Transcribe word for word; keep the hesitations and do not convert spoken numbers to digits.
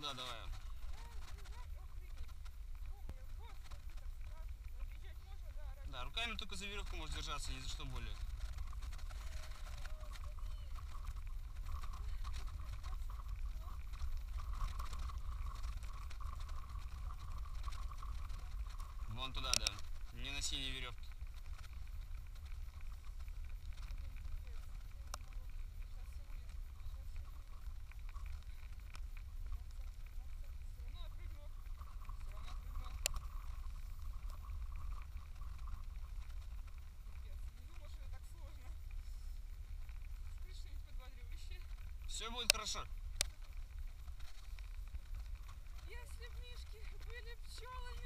туда давай. Да, руками только за веревку можешь держаться, ни за что более. Вон туда, да. Не на синей веревке. Все будет хорошо. Если б мишки были пчелами.